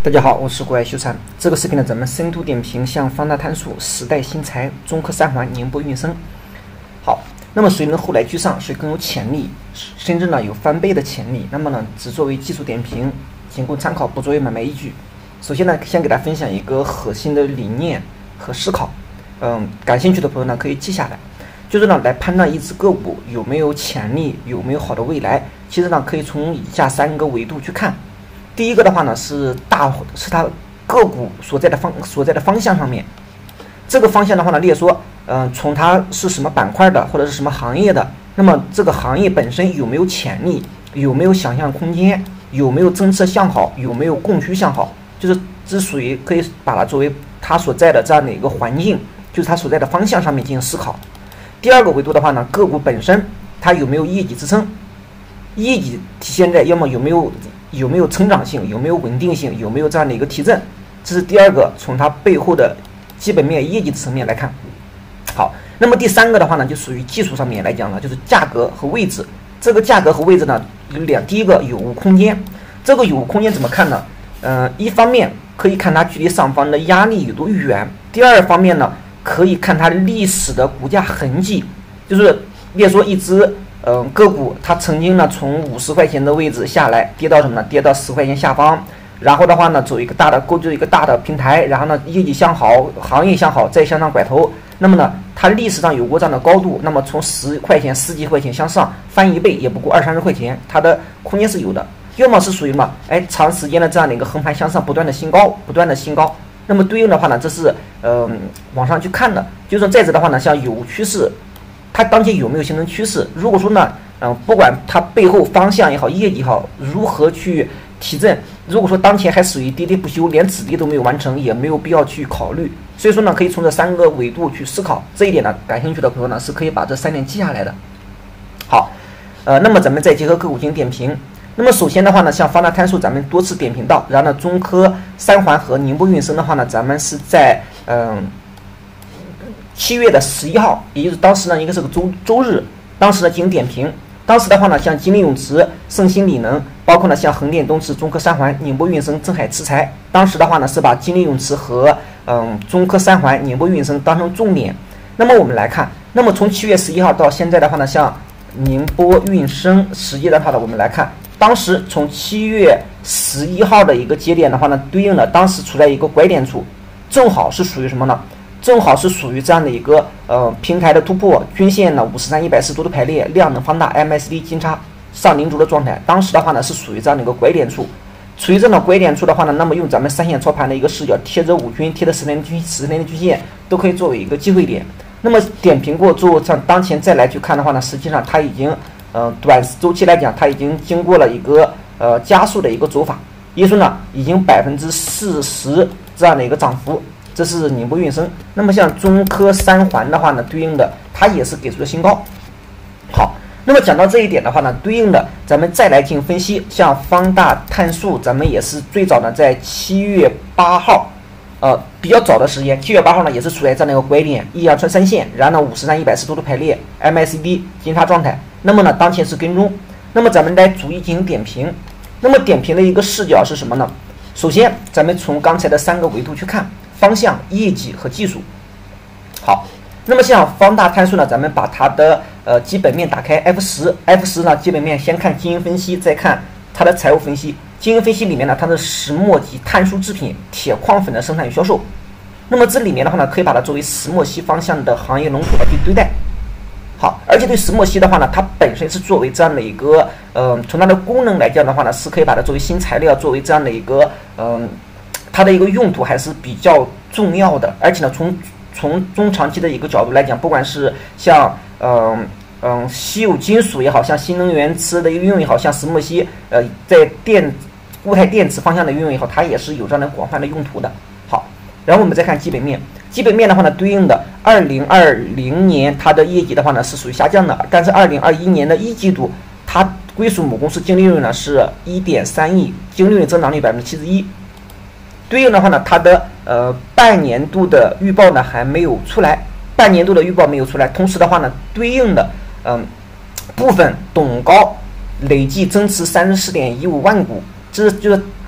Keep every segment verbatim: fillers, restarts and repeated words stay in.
大家好，我是国外修禅。这个视频呢，咱们深度点评像方大碳素、时代新材、中科三环、宁波运升。好，那么谁能后来居上，谁更有潜力，甚至呢有翻倍的潜力？那么呢，只作为技术点评，仅供参考，不作为买卖依据。首先呢，先给大家分享一个核心的理念和思考。嗯，感兴趣的朋友呢，可以记下来。就是呢，来判断一只个股有没有潜力，有没有好的未来，其实呢，可以从以下三个维度去看。第一个的话呢，是大是它个股所在的方所在的方向上面，这个方向的话呢，例如说，嗯、呃，从它是什么板块的，或者是什么行业的，那么这个行业本身有没有潜力，有没有想象空间，有没有政策向好，有没有供需向好，就是这属于可以把它作为它所在的这样的一个环境，就是它所在的方向上面进行思考。第二个维度的话呢，个股本身它有没有业绩支撑，业绩体现在要么有没有有没有成长性，有没有稳定性，有没有这样的一个提振，这是第二个从它背后的基本面业绩层面来看。好，那么第三个的话呢，就属于技术上面来讲了，就是价格和位置。这个价格和位置呢有两，第一个有无空间，这个有无空间怎么看呢？呃，一方面可以看它距离上方的压力有多远，第二方面呢可以看它历史的股价痕迹，就是例如说一只嗯、呃，个股它曾经呢从五十块钱的位置下来，跌到什么呢？跌到十块钱下方，然后的话呢走一个大的构筑一个大的平台，然后呢业绩向好，行业向好，再向上拐头，那么呢它历史上有过这样的高度，那么从十块钱十几块钱向上翻一倍也不过二三十块钱，它的空间是有的。要么是属于嘛，哎长时间的这样的一个横盘向上，不断的新高，不断的新高。那么对应的话呢，这是呃往上去看的，就是说再者的话呢，像有趋势。它当前有没有形成趋势？如果说呢，嗯、呃，不管它背后方向也好，业绩也好，如何去提振，如果说当前还属于跌跌不休，连止跌都没有完成，也没有必要去考虑。所以说呢，可以从这三个维度去思考。这一点呢，感兴趣的朋友呢，是可以把这三点记下来的。好，呃，那么咱们再结合个股进行点评。那么首先的话呢，像方大碳素咱们多次点评到，然后呢，中科三环和宁波运升的话呢，咱们是在嗯。呃七月的十一号，也就是当时呢应该是个周周日，当时呢进行点评。当时的话呢，像金利永磁、盛鑫锂能，包括呢像横店东磁、中科三环、宁波运升、镇海磁材，当时的话呢是把金利永磁和嗯中科三环、宁波运升当成重点。那么我们来看，那么从七月十一号到现在的话呢，像宁波运升实际的话呢，我们来看，当时从七月十一号的一个节点的话呢，对应的当时处在一个拐点处，正好是属于什么呢？正好是属于这样的一个呃平台的突破，均线呢五十三一百四多头排列，量能放大 M A C D 金叉上零轴的状态。当时的话呢是属于这样的一个拐点处，处于这种拐点处的话呢，那么用咱们三线操盘的一个视角，贴着五均，贴着十年均十年的均线，都可以作为一个机会点。那么点评过之后，像当前再来去看的话呢，实际上它已经呃短周期来讲，它已经经过了一个呃加速的一个走法，也就是说呢已经百分之四十这样的一个涨幅。这是宁波运升。那么像中科三环的话呢，对应的它也是给出了新高。好，那么讲到这一点的话呢，对应的咱们再来进行分析，像方大碳素，咱们也是最早呢在七月八号，呃比较早的时间，七月八号呢也是处在这样的一个拐点，一阳穿三线，然后呢五十三一百四多头排列 ，M A C D 金叉状态。那么呢当前是跟踪，那么咱们来逐一进行点评。那么点评的一个视角是什么呢？首先咱们从刚才的三个维度去看。方向、业绩和技术。好，那么像方大碳素呢，咱们把它的呃基本面打开 F 十 ，F 十呢基本面先看经营分析，再看它的财务分析。经营分析里面呢，它的石墨及碳素制品、铁矿粉的生产与销售。那么这里面的话呢，可以把它作为石墨烯方向的行业龙头来去对待。好，而且对石墨烯的话呢，它本身是作为这样的一个呃，从它的功能来讲的话呢，是可以把它作为新材料，作为这样的一个嗯。呃它的一个用途还是比较重要的，而且呢，从从中长期的一个角度来讲，不管是像嗯嗯稀有金属也好，像新能源车的一个应用也好，像石墨烯呃在电固态电池方向的应用也好，它也是有这样的广泛的用途的。好，然后我们再看基本面，基本面的话呢，对应的二零二零年它的业绩的话呢是属于下降的，但是二零二一年的一季度它归属母公司净利润呢是 一点三亿，净利润增长率百分之七十一。对应的话呢，它的呃半年度的预报呢还没有出来，半年度的预报没有出来。同时的话呢，对应的嗯、呃、部分董高累计增持三十四点一五万股，这是就是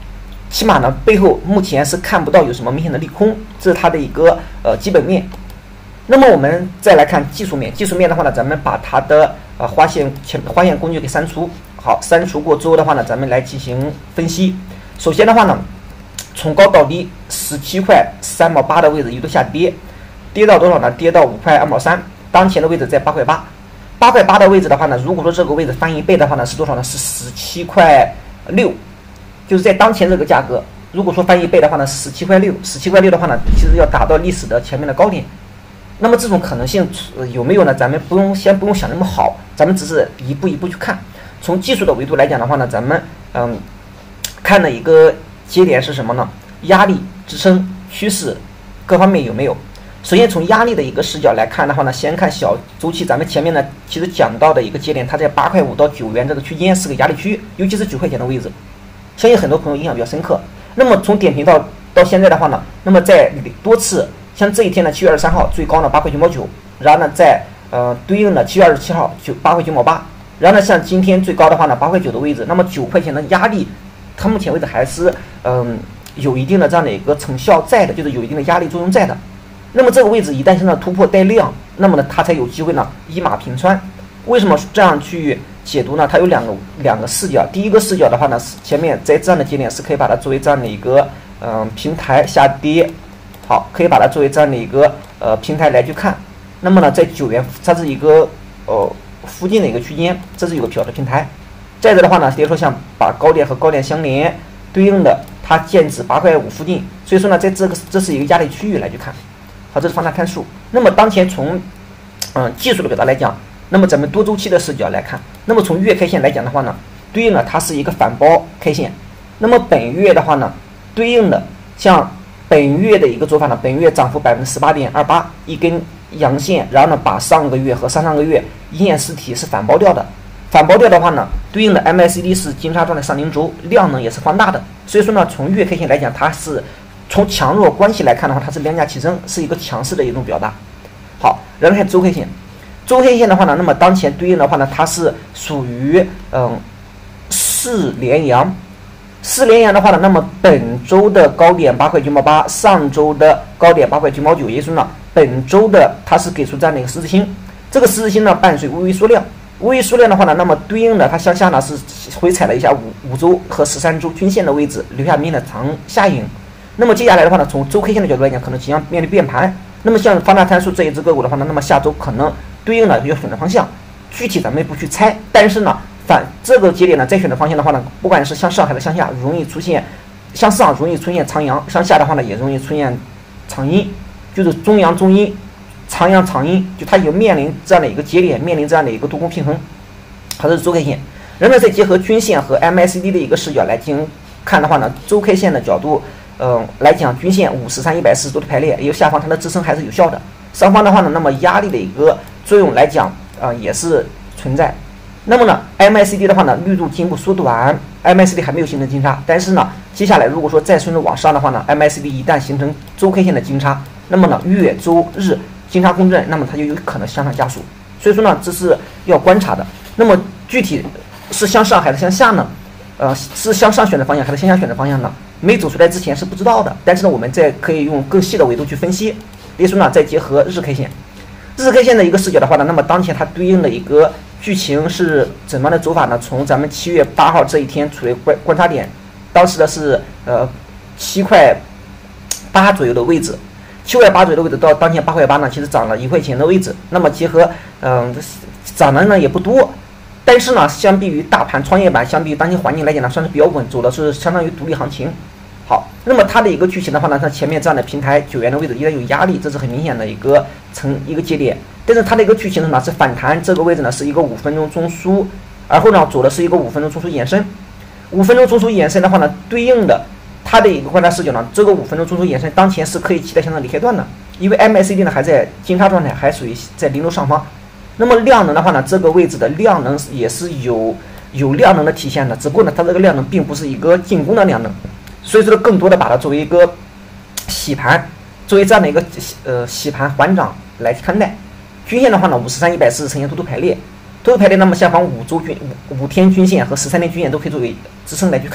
起码呢背后目前是看不到有什么明显的利空，这是它的一个呃基本面。那么我们再来看技术面，技术面的话呢，咱们把它的呃花线前花线工具给删除，好，删除过之后的话呢，咱们来进行分析。首先的话呢，从高到低十七块三毛八的位置一度下跌，跌到多少呢？跌到五块二毛三，当前的位置在八块八，八块八的位置的话呢，如果说这个位置翻一倍的话呢，是多少呢？是十七块六，就是在当前这个价格，如果说翻一倍的话呢，十七块六，十七块六的话呢，其实要达到历史的前面的高点。那么这种可能性、呃、有没有呢？咱们不用先不用想那么好，咱们只是一步一步去看。从技术的维度来讲的话呢，咱们嗯看的一个节点是什么呢？压力、支撑、趋势各方面有没有？首先从压力的一个视角来看的话呢，先看小周期，咱们前面呢其实讲到的一个节点，它在八块五到九元这个区间是个压力区，尤其是九块钱的位置，相信很多朋友印象比较深刻。那么从点评到到现在的话呢，那么在多次。像这一天呢，七月二十三号最高呢八块九毛九，然后呢在呃对应的七月二十七号九八块九毛八，然后呢像今天最高的话呢八块九的位置，那么九块钱的压力，它目前为止还是嗯、呃、有一定的这样的一个成效在的，就是有一定的压力作用在的。那么这个位置一旦现在突破带量，那么呢它才有机会呢一马平川。为什么这样去解读呢？它有两个两个视角，第一个视角的话呢，前面在这样的节点是可以把它作为这样的一个嗯、呃、平台下跌。好，可以把它作为这样的一个呃平台来去看。那么呢，在九元，它是一个呃附近的一个区间，这是有个小的平台。再者的话呢，比如说像把高点和高点相连，对应的它建指八块五附近，所以说呢，在这个这是一个压力区域来去看。好，这是放大参数。那么当前从嗯、呃、技术的表达来讲，那么咱们多周期的视角来看，那么从月 K 线来讲的话呢，对应的它是一个反包 K 线。那么本月的话呢，对应的像本月的一个做法呢，本月涨幅百分之十八点二八，一根阳线，然后呢把上个月和上上个月阴线实体是反包掉的，反包掉的话呢，对应的 M A C D 是金叉状的上影轴，量能也是放大的，所以说呢，从月 K 线来讲，它是从强弱关系来看的话，它是量价齐升，是一个强势的一种表达。好，然后看周 K 线，周 K 线的话呢，那么当前对应的话呢，它是属于嗯四连阳。四连阳的话呢，那么本周的高点八块九毛八，上周的高点八块九毛九，也就是说呢，本周的它是给出这样的一个十字星，这个十字星呢伴随微微缩量，微微缩量的话呢，那么对应的它向下呢是回踩了一下五五周和十三周均线的位置，留下明显的长下影。那么接下来的话呢，从周 K 线的角度来讲，可能即将面对变盘。那么像放大参数这一只个股的话呢，那么下周可能对应的要选择方向，具体咱们不去猜，但是呢。反这个节点呢，再选的方向的话呢，不管是向上还是向下，容易出现向上容易出现长阳，向下的话呢，也容易出现长阴，就是中阳中阴，长阳长阴，就它有面临这样的一个节点，面临这样的一个多空平衡，它是周 K 线。然后再结合均线和 M A C D 的一个视角来进行看的话呢，周 K 线的角度，嗯、呃，来讲均线五十三一百四十度的排列，也有下方它的支撑还是有效的。上方的话呢，那么压力的一个作用来讲，啊、呃，也是存在。那么呢 ，M A C D 的话呢，绿度进一步缩短 ，M A C D 还没有形成金叉，但是呢，接下来如果说再顺着往上的话呢 ，M A C D 一旦形成周 K 线的金叉，那么呢，月、周、日金叉共振，那么它就有可能向上加速。所以说呢，这是要观察的。那么具体是向上还是向下呢？呃，是向上选的方向还是向下选的方向呢？没走出来之前是不知道的。但是呢，我们再可以用更细的维度去分析。比如说呢，再结合日 K 线，日 K 线的一个视角的话呢，那么当前它对应的一个剧情是怎么样的走法呢？从咱们七月八号这一天处于观观察点，当时的是呃七块八左右的位置，七块八左右的位置到当前八块八呢，其实涨了一块钱的位置。那么结合嗯、呃、涨的呢也不多，但是呢，相比于大盘创业板，相比于当前环境来讲呢，算是比较稳，走的是相当于独立行情。好，那么它的一个剧情的话呢，它前面这样的平台九元的位置依然有压力，这是很明显的一个成一个节点。但是它的一个剧情呢是反弹，这个位置呢是一个五分钟中枢，而后呢走的是一个五分钟中枢延伸。五分钟中枢延伸的话呢，对应的它的一个观察视角呢，这个五分钟中枢延伸当前是可以期待向上离开段的，因为 M A C D 呢还在金叉状态，还属于在零轴上方。那么量能的话呢，这个位置的量能也是有有量能的体现的，只不过呢它这个量能并不是一个进攻的量能。所以说更多的把它作为一个洗盘，作为这样的一个呃洗盘缓涨来看待。均线的话呢，五十三一百四十呈现突突排列，突突排列，那么下方五周均五五天均线和十三天均线都可以作为支撑来去看。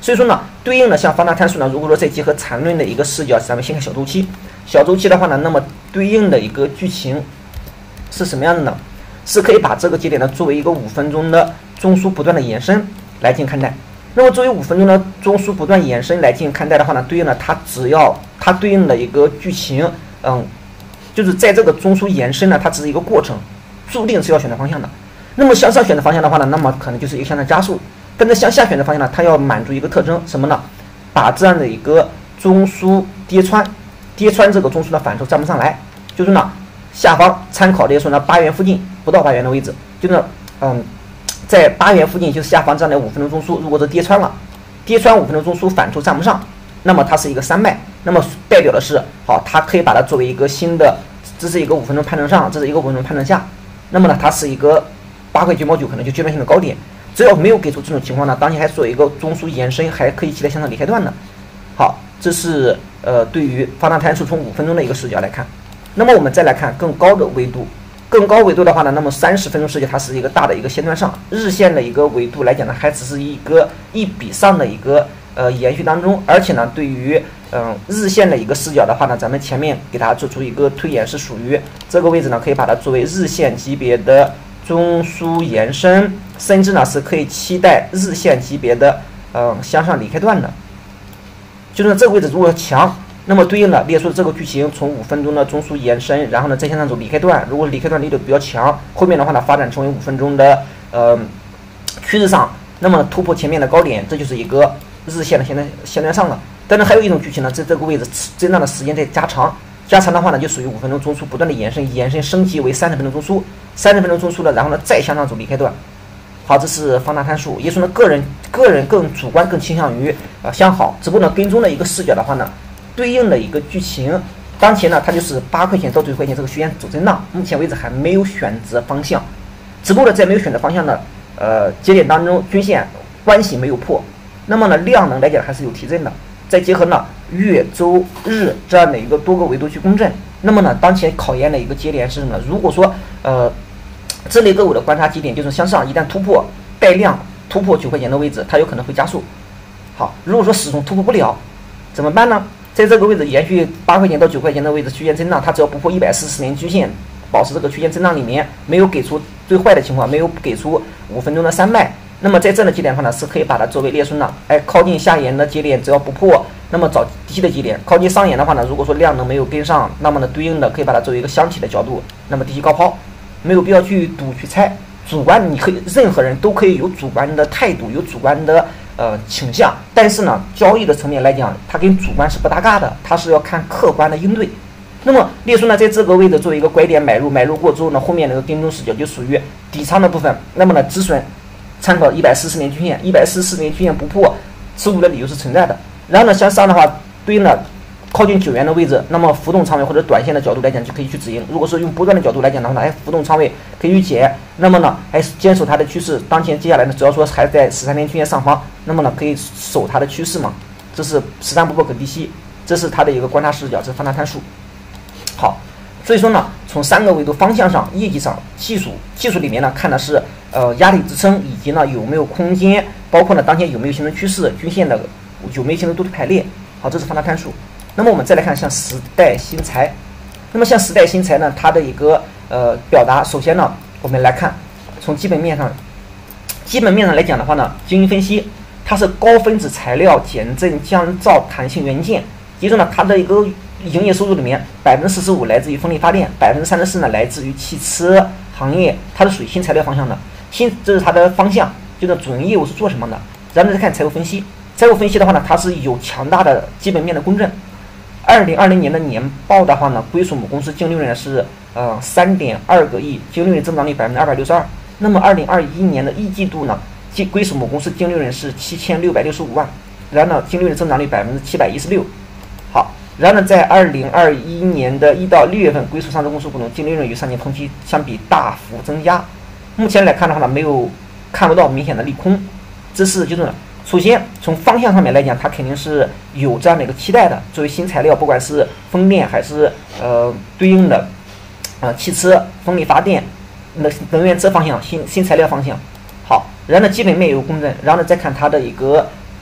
所以说呢，对应的像放大参数呢，如果说再结合缠论的一个视角，咱们先看小周期。小周期的话呢，那么对应的一个剧情是什么样的呢？是可以把这个节点呢作为一个五分钟的中枢不断的延伸来进行看待。那么作为五分钟的中枢不断延伸来进行看待的话呢，对应的它只要它对应的一个剧情，嗯，就是在这个中枢延伸呢，它只是一个过程，注定是要选择方向的。那么向上选择方向的话呢，那么可能就是一个向上加速；跟着向下选择方向呢，它要满足一个特征什么呢？把这样的一个中枢跌穿，跌穿这个中枢的反抽站不上来，就是呢下方参考的说呢八元附近不到八元的位置，就是嗯。在八元附近，就是下方这样的五分钟中枢，如果是跌穿了，跌穿五分钟中枢反抽站不上，那么它是一个三脉，那么代表的是好，它可以把它作为一个新的，这是一个五分钟判断上，这是一个五分钟判断下，那么呢，它是一个八块九毛九，可能就阶段性的高点。只要没有给出这种情况呢，当前还做一个中枢延伸，还可以期待向上离开段的。好，这是呃对于放大参数从五分钟的一个视角来看。那么我们再来看更高的维度。更高维度的话呢，那么三十分钟视角它是一个大的一个线段上，日线的一个维度来讲呢，还只是一个一笔上的一个呃延续当中，而且呢，对于嗯、呃、日线的一个视角的话呢，咱们前面给它做出一个推演，是属于这个位置呢，可以把它作为日线级别的中枢延伸，甚至呢是可以期待日线级别的嗯、呃、向上离开段的，就是这个位置如果强。那么对应的列出的这个剧情，从五分钟的中枢延伸，然后呢再向上走离开段，如果离开段力度比较强，后面的话呢发展成为五分钟的呃趋势上，那么突破前面的高点，这就是一个日线的线段线段上了。但是还有一种剧情呢，在这个位置震荡的时间在加长，加长的话呢就属于五分钟中枢不断的延伸，延伸升级为三十分钟中枢，三十分钟中枢的，然后呢再向上走离开段。好，这是放大参数，也就是呢个人个人更主观更倾向于呃向好，只不过呢跟踪的一个视角的话呢。对应的一个剧情，当前呢，它就是八块钱到九块钱这个区间走震荡，目前为止还没有选择方向，只不过呢，在没有选择方向的呃节点当中，均线关系没有破，那么呢，量能来讲还是有提振的。再结合呢月、周、日这样的一个多个维度去共振，那么呢，当前考验的一个节点是什么呢？如果说呃这类个股的观察节点就是向上，一旦突破带量突破九块钱的位置，它有可能会加速。好，如果说始终突破不了，怎么办呢？在这个位置延续八块钱到九块钱的位置区间震荡，它只要不破一百四十年均线，保持这个区间震荡里面，没有给出最坏的情况，没有给出五分钟的三脉，那么在这样的节点上呢，是可以把它作为列顺的。哎，靠近下沿的节点只要不破，那么找低的节点；靠近上沿的话呢，如果说量能没有跟上，那么呢对应的可以把它作为一个箱体的角度，那么低吸高抛，没有必要去赌去猜。主观你可以，任何人都可以有主观的态度，有主观的呃倾向，但是呢，交易的层面来讲，它跟主观是不搭嘎的，它是要看客观的应对。那么列顺呢，在这个位置作为一个拐点买入，买入过之后呢，后面那个跟踪视角就属于底仓的部分。那么呢，止损参考一百四十年均线，一百四十年均线不破，持股的理由是存在的。然后呢，向上的话，对应的靠近九元的位置，那么浮动仓位或者短线的角度来讲就可以去止盈。如果是用波段的角度来讲的话呢，哎，浮动仓位可以去减。那么呢，还是坚守它的趋势。当前接下来呢，只要说还在十三年均线上方，那么呢，可以守它的趋势嘛。这是实战不破可低吸，这是它的一个观察视角，这是放大参数。好，所以说呢，从三个维度方向上、业绩上、技术技术里面呢，看的是呃压力支撑以及呢有没有空间，包括呢当前有没有形成趋势，均线的有没有形成多头排列。好，这是放大参数。那么我们再来看像时代新材，那么像时代新材呢，它的一个呃表达，首先呢，我们来看从基本面上，基本面上来讲的话呢，经营分析它是高分子材料减震降噪弹性元件，也就是呢它的一个营业收入里面百分之四十五来自于风力发电，百分之三十四呢来自于汽车行业，它是属于新材料方向的，新这是它的方向，就是主营业务是做什么的。咱们再看财务分析，财务分析的话呢，它是有强大的基本面的公正。二零二零年的年报的话呢，归属母公司净利润是呃三点二个亿，净利润增长率百分之二百六十二。那么二零二一年的一季度呢，即归属母公司净利润是七千六百六十五万，然后呢，净利润增长率百分之七百一十六。好，然后呢，在二零二一年的一到六月份，归属上市公司股东净利润与上年同期相比大幅增加。目前来看的话呢，没有看不到明显的利空，这是就是。首先，从方向上面来讲，它肯定是有这样的一个期待的。作为新材料，不管是风电还是呃对应的呃汽车、风力发电、能能源这方向，新新材料方向。好，然后呢，基本面有公正，然后呢再看它的一个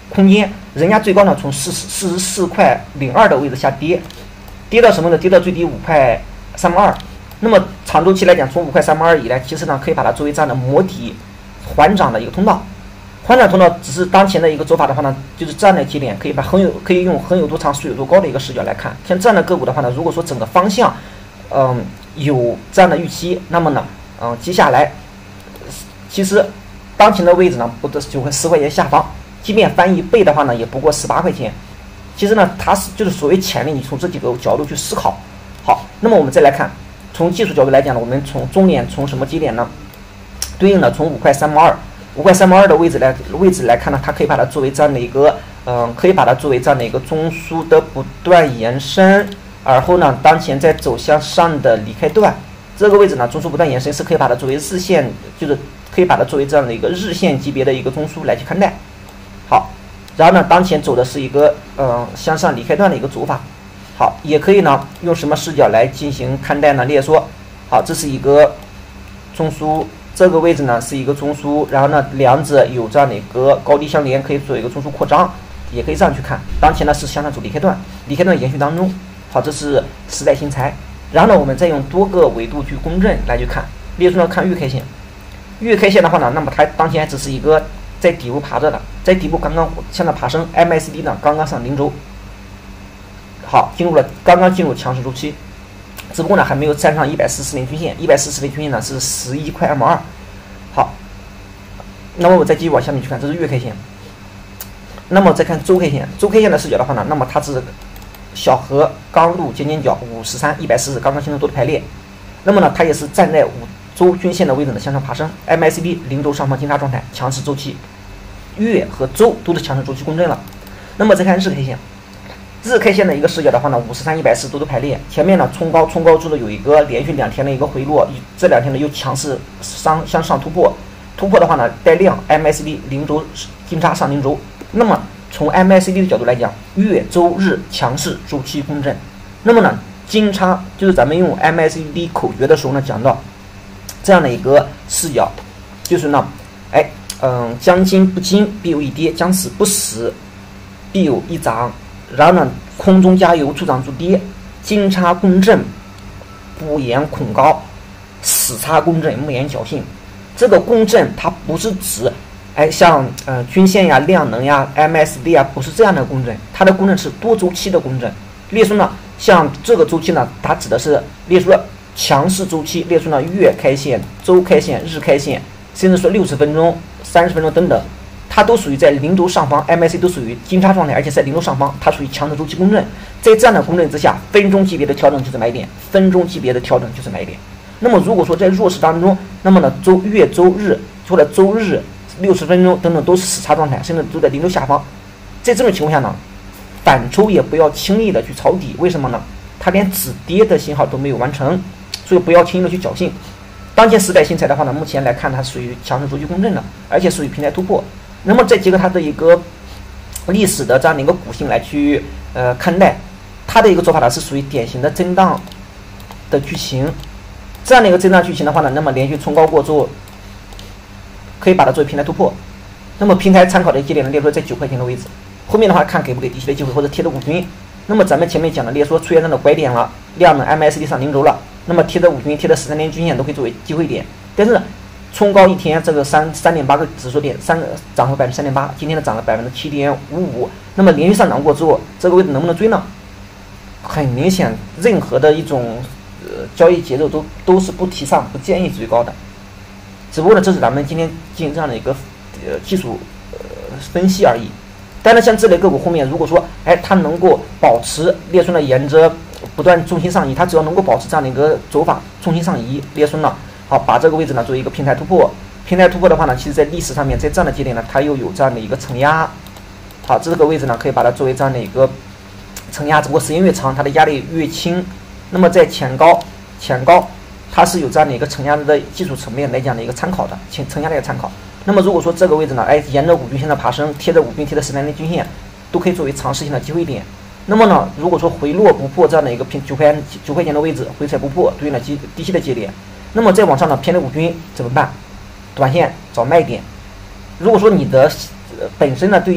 空间，人家最高呢从四十四十四块零二的位置下跌，跌到什么呢？跌到最低五块三毛二。那么长周期来讲，从五块三毛二以来，其实呢可以把它作为这样的磨底缓涨的一个通道。缓涨通道只是当前的一个走法的话呢，就是这样的节点可以把横有可以用横有多长竖有多高的一个视角来看。像这样的个股的话呢，如果说整个方向嗯有这样的预期，那么呢嗯接下来其实当前的位置呢不得就会十块钱下方，即便翻一倍的话呢，也不过十八块钱。其实呢它是就是所谓潜力，你从这几个角度去思考。好，那么我们再来看，从技术角度来讲呢，我们从中点从什么节点呢？对应的从五块三毛二。五块三毛二的位置来位置来看呢，它可以把它作为这样的一个，嗯、呃，可以把它作为这样的一个中枢的不断延伸，而后呢，当前在走向上的离开段，这个位置呢，中枢不断延伸是可以把它作为日线，就是可以把它作为这样的一个日线级别的一个中枢来去看待。好，然后呢，当前走的是一个呃向上离开段的一个走法。好，也可以呢用什么视角来进行看待呢？例如说，好，这是一个中枢。这个位置呢是一个中枢，然后呢两者有这样的一个高低相连，可以做一个中枢扩张，也可以这样去看。当前呢是向上走离开段，离开段延续当中。好，这是时代新材。然后呢我们再用多个维度去公正来去看，例如说呢看月 K 线，月 K 线的话呢，那么它当前只是一个在底部爬着的，在底部刚刚向上爬升 ，M A C D 呢刚刚上零轴，好，进入了刚刚进入强势周期。只不过呢还没有站上一百四十年均线，一百四十年均线呢是十一块二毛二。好，那么我再继续往下面去看，这是月 K 线。那么再看周 K 线，周 K 线的视角的话呢，那么它是小河刚入尖尖角五十三、一百四十刚刚形成多的排列。那么呢，它也是站在五周均线的位置呢向上爬升 ，M A C D 零轴上方金叉状态，强势周期，月和周都是强势周期共振了。那么再看日 K 线。日 K 线的一个视角的话呢，五十三、一百四都是排列，前面呢冲高，冲高之后有一个连续两天的一个回落，这两天呢又强势上向上突破，突破的话呢带量 M A C D 零轴金叉上零轴。那么从 M A C D 的角度来讲，月、周、日强势周期共振。那么呢金叉就是咱们用 M A C D 口诀的时候呢讲到这样的一个视角，就是呢，哎，嗯，将金不金必有一跌，将死不死必有一涨。然后呢，空中加油助涨助跌，金叉共振，不言恐高，死叉共振，莫言侥幸。这个共振它不是指，哎，像呃均线呀、量能呀、M A C D 啊，不是这样的共振，它的共振是多周期的共振。例如说呢，像这个周期呢，它指的是，例如说强势周期，例如说呢月 K 线、周 K 线、日 K 线，甚至说六十分钟、三十分钟等等。它都属于在零轴上方 ，M A C 都属于金叉状态，而且在零轴上方，它属于强的周期共振。在这样的共振之下，分钟级别的调整就是买点，分钟级别的调整就是买点。那么如果说在弱势当中，那么呢周月、周日或者周日六十分钟等等都是死叉状态，甚至都在零轴下方。在这种情况下呢，反抽也不要轻易的去抄底，为什么呢？它连止跌的信号都没有完成，所以不要轻易的去侥幸。当前时代新材的话呢，目前来看它属于强势周期共振的，而且属于平台突破。那么再结合它的一个历史的这样的一个股性来去呃看待，它的一个做法呢是属于典型的震荡的剧情。这样的一个震荡剧情的话呢，那么连续冲高过之后，可以把它作为平台突破。那么平台参考的节点呢，例如说在九块钱的位置，后面的话看给不给低吸的机会，或者贴着五均。那么咱们前面讲的，例如说出现这样的拐点了，量能 M A C D 上零轴了，那么贴着五均、贴着十三年均线都可以作为机会点，但是冲高一天，这个三三点八个指数点，三涨了百分之三点八，今天呢涨了百分之七点五五。那么连续上涨过之后，这个位置能不能追呢？很明显，任何的一种呃交易节奏都都是不提倡、不建议追高的。只不过呢，这是咱们今天进行这样的一个呃技术呃分析而已。但是像这类个股后面，如果说哎它能够保持列出呢沿着不断重心上移，它只要能够保持这样的一个走法，重心上移，列出呢。好，把这个位置呢作为一个平台突破。平台突破的话呢，其实在历史上面，在这样的节点呢，它又有这样的一个承压。好，这个位置呢，可以把它作为这样的一个承压，只不过时间越长，它的压力越轻。那么在前高、前高，它是有这样的一个承压的技术层面来讲的一个参考的，承承压的一个参考。那么如果说这个位置呢，哎，沿着五均线的爬升，贴着五均、贴着十三年均线，都可以作为长时性的机会点。那么呢，如果说回落不破这样的一个平九块九块钱的位置，回踩不破，对应了低低吸的节点。那么再往上呢，偏离五均怎么办？短线找卖点。如果说你的、呃、本身呢对于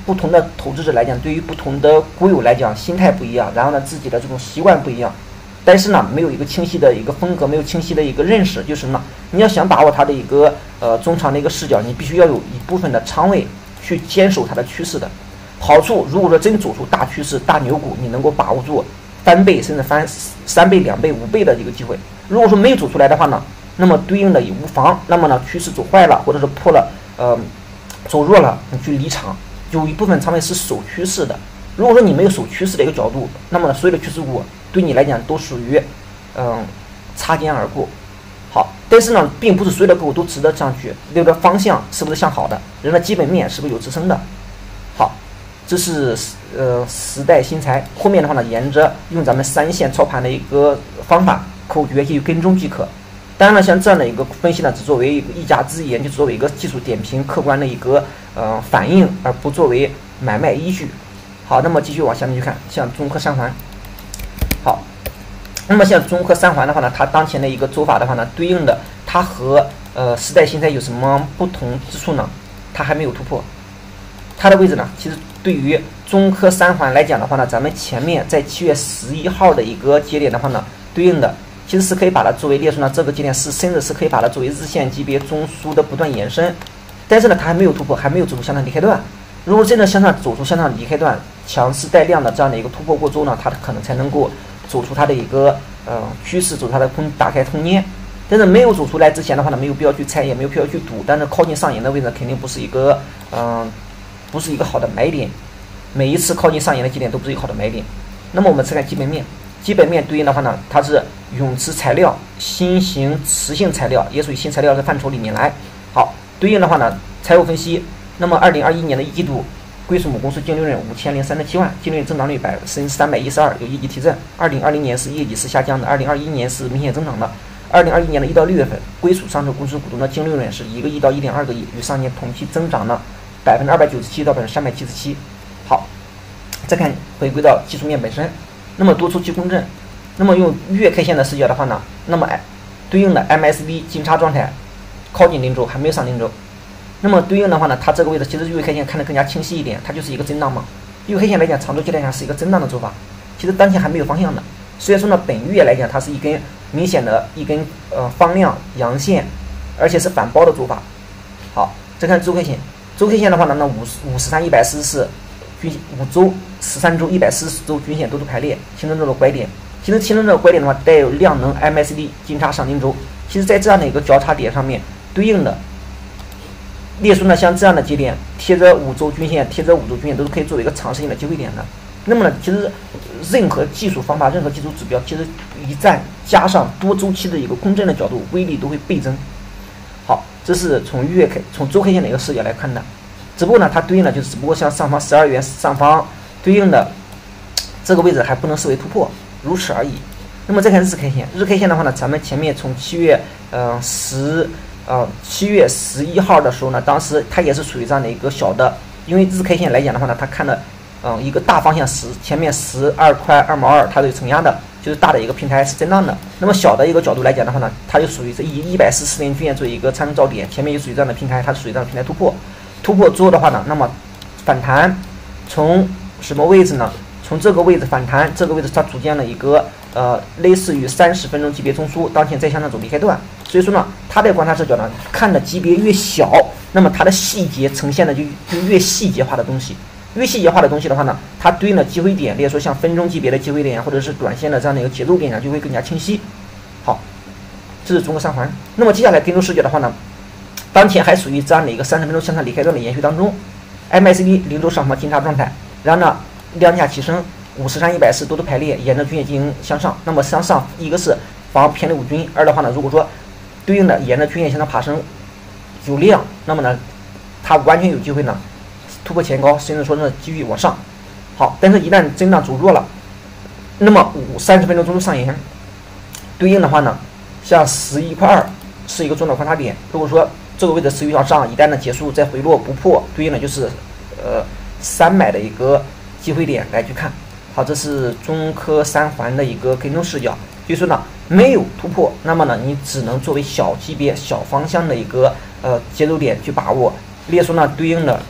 不同的投资者来讲，对于不同的股友来讲，心态不一样，然后呢，自己的这种习惯不一样，但是呢，没有一个清晰的一个风格，没有清晰的一个认识，就是呢，你要想把握它的一个呃中长的一个视角，你必须要有一部分的仓位去坚守它的趋势的好处。如果说真走出大趋势、大牛股，你能够把握住翻倍甚至翻三倍、两倍、五倍的一个机会。如果说没有走出来的话呢，那么对应的也无妨。那么呢，趋势走坏了，或者是破了，呃，走弱了，你去离场。有一部分仓位是守趋势的。如果说你没有守趋势的一个角度，那么呢，所有的趋势股对你来讲都属于，嗯，擦肩而过。好，但是呢，并不是所有的个股都值得上去，那个方向是不是向好的，人的基本面是不是有支撑的。好，这是呃时代新材。后面的话呢，沿着用咱们三线操盘的一个方法，口诀去跟踪即可。当然了，像这样的一个分析呢，只作为一个一家之言，就作为一个技术点评、客观的一个呃反应，而不作为买卖依据。好，那么继续往下面去看，像中科三环。好，那么像中科三环的话呢，它当前的一个走法的话呢，对应的它和呃时代新材有什么不同之处呢？它还没有突破。它的位置呢，其实对于中科三环来讲的话呢，咱们前面在七月十一号的一个节点的话呢，对应的其实是可以把它作为列出呢，这个节点是甚至是可以把它作为日线级别中枢的不断延伸，但是呢，它还没有突破，还没有走出向上离开段。如果真的向上走出向上离开段，强势带量的这样的一个突破过之后呢，它可能才能够走出它的一个呃趋势，走出它的空打开空间。但是没有走出来之前的话呢，没有必要去猜，也没有必要去赌。但是靠近上沿的位置肯定不是一个嗯、呃，不是一个好的买点。每一次靠近上沿的节点都不是一个好的买点。那么我们再看基本面，基本面对应的话呢，它是永磁材料、新型磁性材料，也属于新材料的范畴里面来。好，对应的话呢，财务分析。那么二零二一年的一季度，归属母公司净利润五千零三十七万，净利润增长率百分之三百一十二，有业绩提振。二零二零年是业绩是下降的，二零二一年是明显增长的。二零二一年的一到六月份，归属上市公司股东的净利润是一个亿到一点二个亿，与上年同期增长了百分之二百九十七到百分之三百七十七。好，再看回归到技术面本身，那么多周期共振，那么用月 K 线的视角的话呢，那么对应的 M A C D 金叉状态靠近零轴，还没有上零轴。那么对应的话呢，它这个位置其实月 K 线看得更加清晰一点，它就是一个震荡嘛。月 K 线来讲，长周期来讲是一个震荡的走法，其实当前还没有方向的。虽然说呢，本月来讲它是一根明显的一根呃放量阳线，而且是反包的走法。好，再看周 K 线，周 K 线的话呢，那五五十三一百四十四均五周、十三周、一百四十周均线都是排列，形成这个拐点。其实形成这个拐点的话，带有量能 M A C D 金叉上零轴。其实在这样的一个交叉点上面，对应的列出呢，像这样的节点贴着五周均线，贴着五周均线都是可以作为一个长时性的机会点的。那么呢，其实任何技术方法、任何技术指标，其实一旦加上多周期的一个共振的角度，威力都会倍增。好，这是从月 K、从周 K 线的一个视角来看的。只不过呢，它对应的就是只不过像上方十二元上方对应的这个位置还不能视为突破，如此而已。那么再看日 K 线，日 K 线的话呢，咱们前面从七月呃十呃七月十一号的时候呢，当时它也是属于这样的一个小的，因为日 K 线来讲的话呢，它看的嗯、呃、一个大方向十前面十二块二毛二，它是有承压的，就是大的一个平台是震荡的。那么小的一个角度来讲的话呢，它就属于是以一百四十年均线做一个参照点，前面也属于这样的平台，它是属于这样的平台突破。突破之后的话呢，那么反弹从什么位置呢？从这个位置反弹，这个位置它组建了一个呃类似于三十分钟级别中枢，当前在向上走离开段。所以说呢，它在观察视角呢，看的级别越小，那么它的细节呈现的就就越细节化的东西。越细节化的东西的话呢，它对应的机会点，例如说像分钟级别的机会点，或者是短线的这样的一个节奏点呢，就会更加清晰。好，这是中国三环。那么接下来跟踪视角的话呢，当前还属于这样的一个三十分钟向上离开段的延续当中 ，M A C D 零轴上方金叉状态，然后呢量价齐升，五十三、一百四都是排列，沿着均线进行向上。那么向上一个是防偏离五均，二的话呢，如果说对应的沿着均线向上爬升有量，那么呢它完全有机会呢突破前高，甚至说呢继续往上。好，但是一旦震荡走弱了，那么五三十分钟中枢上沿对应的话呢，像十一块二是一个重要观察点。如果说这个位置持续向上，一旦呢结束再回落不破，对应的就是呃三买的一个机会点来去看。好，这是中科三环的一个跟踪视角。所以说呢，没有突破，那么呢你只能作为小级别、小方向的一个呃节奏点去把握。列出呢对应的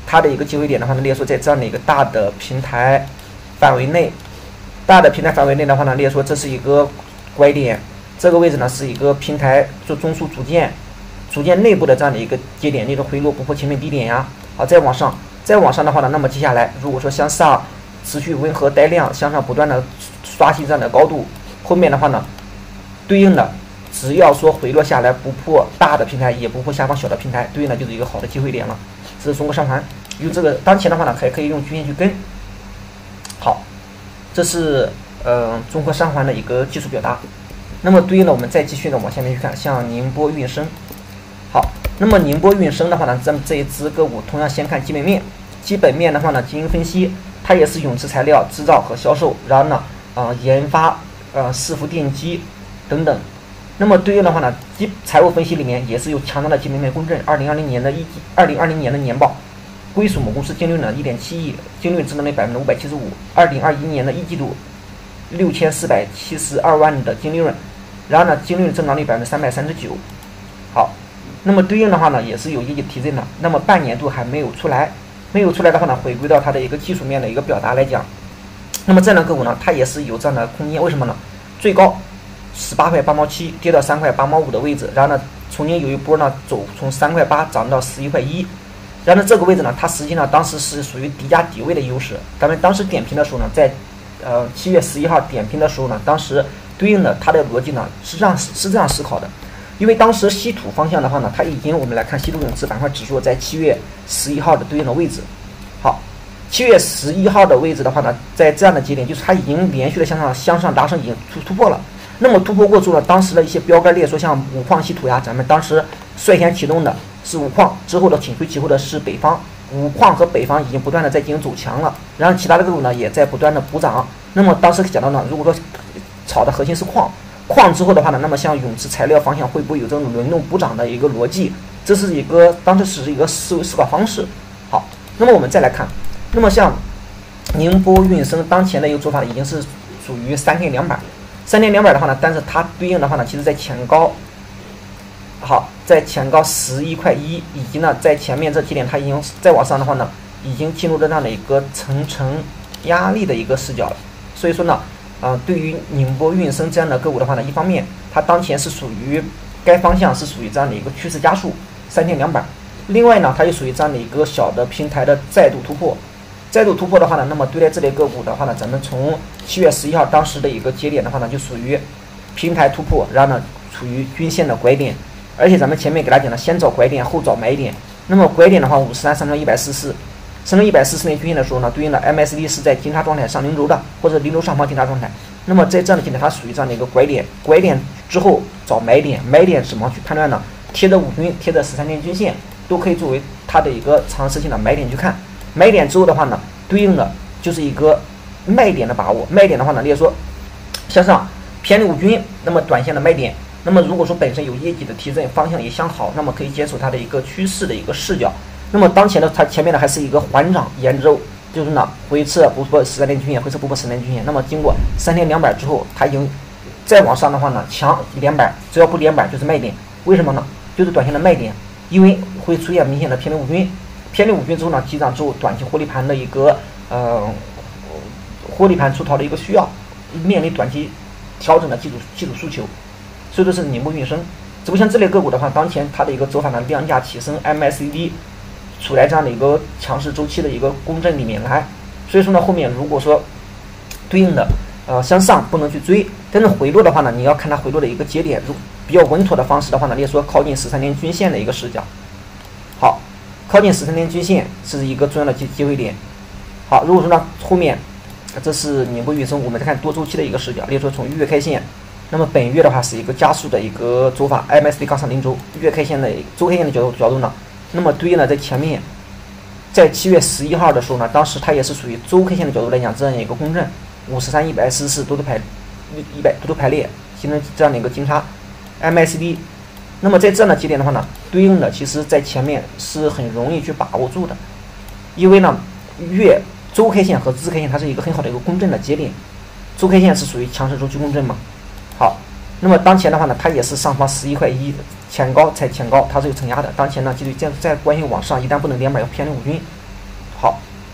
它的一个机会点的话呢，列说在这样的一个大的平台范围内，大的平台范围内的话呢，列说这是一个拐点，这个位置呢是一个平台做中枢组件组件内部的这样的一个节点，例如回落不破前面低点呀。好，再往上，再往上的话呢，那么接下来如果说向上持续温和带量，向上不断的刷新这样的高度，后面的话呢，对应的只要说回落下来不破大的平台，也不破下方小的平台，对应的就是一个好的机会点了。这是中国上环，用这个当前的话呢，还可以用均线去跟。好，这是呃中国上环的一个技术表达。那么对应的我们再继续的往下面去看，像宁波运升。好，那么宁波运升的话呢，咱们这一只个股同样先看基本面。基本面的话呢，经营分析，它也是永磁材料制造和销售，然后呢，呃研发，呃伺服电机等等。那么对应的话呢，基财务分析里面也是有强大的基本面公正。二零二零年的一季，二零二零年的年报，归属母公司净利润呢一点七亿，净利润增长率百分之五百七十五。二零二一年的一季度，六千四百七十二万的净利润，然后呢，净利润增长率百分之三百三十九。好，那么对应的话呢，也是有业绩提振的。那么半年度还没有出来，没有出来的话呢，回归到它的一个技术面的一个表达来讲，那么这样的个股呢，它也是有这样的空间。为什么呢？最高十八块八毛七跌到三块八毛五的位置，然后呢，曾经有一波呢走从三块八涨到十一块一，然后呢这个位置呢，它实际上当时是属于低价底位的优势。咱们当时点评的时候呢，在呃七月十一号点评的时候呢，当时对应的它的逻辑呢是这样是这样思考的，因为当时稀土方向的话呢，它已经我们来看稀土永磁板块指数在七月十一号的对应的位置。好，七月十一号的位置的话呢，在这样的节点，就是它已经连续的向上向上拉升，已经突突破了。那么突破过之后呢，当时的一些标杆列说，像五矿稀土呀，咱们当时率先启动的是五矿，之后的紧随其后的是北方。五矿和北方已经不断的在进行走强了，然后其他的个股呢也在不断的补涨。那么当时讲到呢，如果说炒的核心是矿，矿之后的话呢，那么像永磁材料方向会不会有这种轮动补涨的一个逻辑？这是一个当时是一个思维思考方式。好，那么我们再来看，那么像宁波运升当前的一个做法已经是属于三天两板。三天两板的话呢，但是它对应的话呢，其实在前高，好，在前高十一块一，以及呢在前面这几点它已经再往上的话呢，已经进入了这样的一个层层压力的一个视角了。所以说呢，呃，对于宁波运升这样的个股的话呢，一方面它当前是属于该方向是属于这样的一个趋势加速，三天两板；另外呢，它又属于这样的一个小的平台的再度突破。再度突破的话呢，那么对待这类个股的话呢，咱们从七月十一号当时的一个节点的话呢，就属于平台突破，然后呢处于均线的拐点，而且咱们前面给大家讲了，先找拐点后找买点。那么拐点的话，五十三上升一百四十四，上升一百四十内均线的时候呢，对应的 M A C D 是在金叉状态上零轴的，或者零轴上方金叉状态。那么在这样的节点，它属于这样的一个拐点，拐点之后找买点，买点怎么去判断呢？贴着五均，贴着十三天均线，都可以作为它的一个长时性的买点去看。买点之后的话呢，对应的就是一个卖点的把握。卖点的话呢，例如说向上偏离五均，那么短线的卖点。那么如果说本身有业绩的提振，方向也向好，那么可以接受它的一个趋势的一个视角。那么当前的它前面的还是一个缓涨，沿着就是呢回撤不破十三天均线，回撤不破十三天均线。那么经过三天两板之后，它已经再往上的话呢，强连板，只要不连板就是卖点。为什么呢？就是短线的卖点，因为会出现明显的偏离五均。偏离五均之后呢，急涨之后，短期获利盘的一个呃获利盘出逃的一个需要，面临短期调整的技术技术诉求，所以说是宁波运升。只不过像这类个股的话，当前它的一个走法呢，量价齐升 ，M A C D 处在这样的一个强势周期的一个共振里面来，所以说呢，后面如果说对应的呃向上不能去追，但是回落的话呢，你要看它回落的一个节点，如比较稳妥的方式的话呢，例如说靠近十三天均线的一个视角。好。靠近十三天均线是一个重要的机机会点。好，如果说呢后面这是宁波运升，我们再看多周期的一个视角，例如说从月 K 线，那么本月的话是一个加速的一个走法 ，M A C D 刚上零轴，月 K 线的周 K 线的角度角度呢，那么对应的在前面，在七月十一号的时候呢，当时它也是属于周 K 线的角度来讲这样一个共振，五十三、一百四十四都是排一百都是排列，形成这样的一个金叉 M A C D。那么在这样的节点的话呢，对应的其实在前面是很容易去把握住的，因为呢月周 K 线和日 K 线它是一个很好的一个共振的节点，周 K 线是属于强势周期共振嘛。好，那么当前的话呢，它也是上方十一块一前高才前高，它是有承压的。当前呢，就是再再关系往上，一旦不能连板要偏离五均，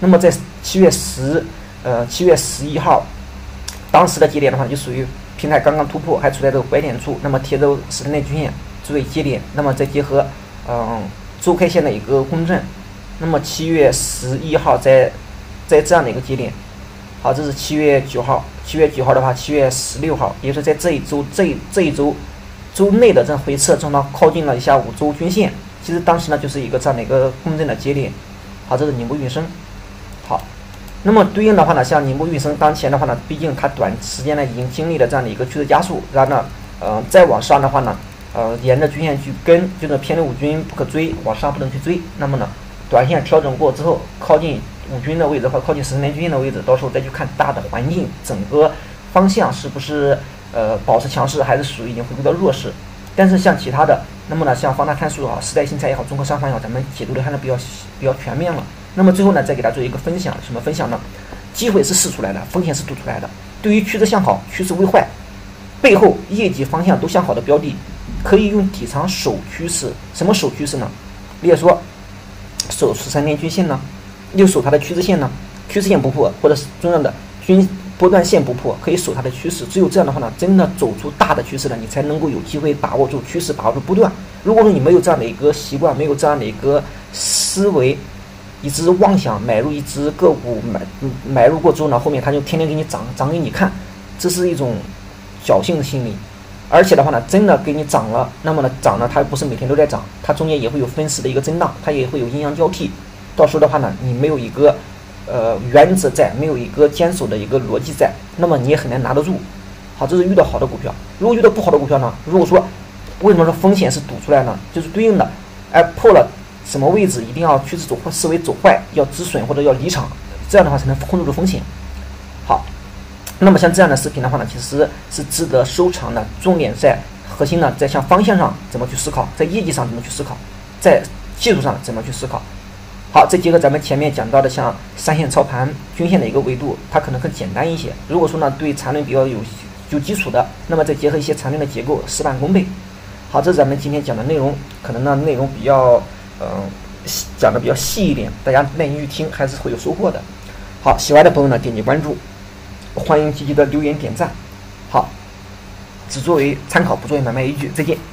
那么在七月十，呃七月十一号，当时的节点的话就属于平台刚刚突破，还处在这个拐点处，那么贴着十天内均线作为节点，那么再结合嗯、呃、周 K 线的一个共振，那么七月十一号在在这样的一个节点，好，这是七月九号，七月九号的话，七月十六号，也就是在这一周这一这一周周内的这回撤，正好靠近了一下五周均线。其实当时呢就是一个这样的一个共振的节点。好，这是宁波运升。好，那么对应的话呢，像宁波运升当前的话呢，毕竟它短时间呢已经经历了这样的一个趋势加速，然后呢，呃，再往上的话呢，呃，沿着均线去跟，就是偏离五均不可追，往上不能去追。那么呢，短线调整过之后，靠近五均的位置和靠近十年均线的位置，到时候再去看大的环境，整个方向是不是呃保持强势，还是属于已经回归到弱势。但是像其他的，那么呢，像方大炭素也好，时代新材也好，中科三环也好，咱们解读的还是比较比较全面了。那么最后呢，再给大家做一个分享，什么分享呢？机会是试出来的，风险是赌出来的。对于趋势向好、趋势未坏，背后业绩方向都向好的标的，可以用底仓守趋势。什么守趋势呢？例如说，守十三年均线呢，又守它的趋势线呢，趋势线不破，或者是重要的均波段线不破，可以守它的趋势。只有这样的话呢，真的走出大的趋势了，你才能够有机会把握住趋势，把握住波段。如果说你没有这样的一个习惯，没有这样的一个思维，一直妄想买入一只个股，买买入过之后呢，后面它就天天给你涨涨给你看，这是一种侥幸的心理。而且的话呢，真的给你涨了，那么呢涨呢，它不是每天都在涨，它中间也会有分时的一个震荡，它也会有阴阳交替。到时候的话呢，你没有一个呃原则在，没有一个坚守的一个逻辑在，那么你也很难拿得住。好，这是遇到好的股票。如果遇到不好的股票呢，如果说为什么说风险是赌出来呢？就是对应的，哎破了什么位置，一定要趋势走坏，思维走坏，要止损或者要离场，这样的话才能控制住风险。好，那么像这样的视频的话呢，其实是值得收藏的。重点在核心呢，在向方向上怎么去思考，在业绩上怎么去思考，在技术上怎么去思考。好，再结合咱们前面讲到的像三线操盘、均线的一个维度，它可能更简单一些。如果说呢对缠论比较有有基础的，那么再结合一些缠论的结构，事半功倍。好，这是咱们今天讲的内容，可能呢内容比较嗯、呃、讲的比较细一点，大家耐心去听，还是会有收获的。好，喜欢的朋友呢点击关注，欢迎积极的留言点赞。好，只作为参考，不作为买卖依据。再见。